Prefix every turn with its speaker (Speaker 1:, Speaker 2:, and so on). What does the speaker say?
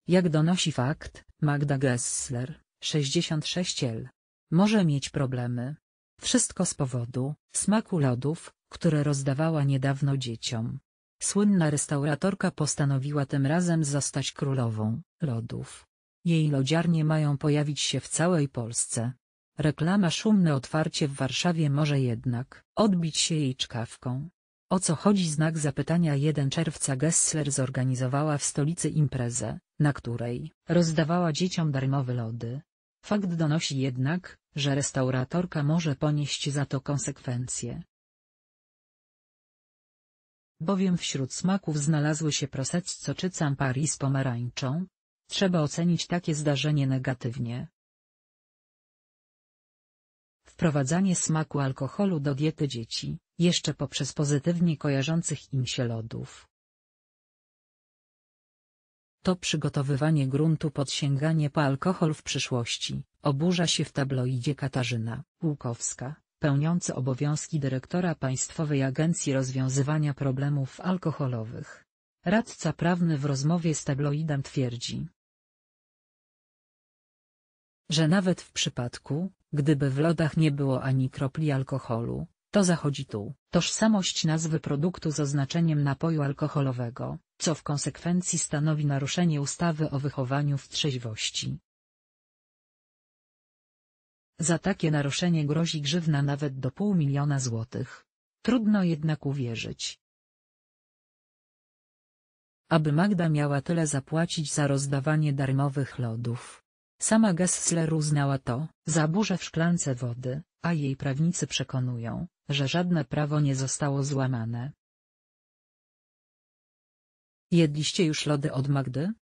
Speaker 1: Jak donosi fakt, Magda Gessler, 66 może mieć problemy. Wszystko z powodu smaku lodów, które rozdawała niedawno dzieciom. Słynna restauratorka postanowiła tym razem zostać królową lodów. Jej lodziarnie mają pojawić się w całej Polsce. Reklama szumne otwarcie w Warszawie może jednak odbić się jej czkawką. O co chodzi? Znak zapytania. 1 czerwca Gessler zorganizowała w stolicy imprezę, na której rozdawała dzieciom darmowe lody. Fakt donosi jednak, że restauratorka może ponieść za to konsekwencje. Bowiem wśród smaków znalazły się prosecco czy Campari z pomarańczą. Trzeba ocenić takie zdarzenie negatywnie. Wprowadzanie smaku alkoholu do diety dzieci, jeszcze poprzez pozytywnie kojarzących im się lodów. To przygotowywanie gruntu pod sięganie po alkohol w przyszłości, oburza się w tabloidzie Katarzyna Łukowska, pełniący obowiązki dyrektora Państwowej Agencji Rozwiązywania Problemów Alkoholowych. Radca prawny w rozmowie z tabloidem twierdzi, że nawet w przypadku, gdyby w lodach nie było ani kropli alkoholu, to zachodzi tu tożsamość nazwy produktu z oznaczeniem napoju alkoholowego, co w konsekwencji stanowi naruszenie ustawy o wychowaniu w trzeźwości. Za takie naruszenie grozi grzywna nawet do 500 000 złotych. Trudno jednak uwierzyć, aby Magda miała tyle zapłacić za rozdawanie darmowych lodów. Sama Gessler uznała to za burzę w szklance wody, a jej prawnicy przekonują, że żadne prawo nie zostało złamane. Jedliście już lody od Magdy?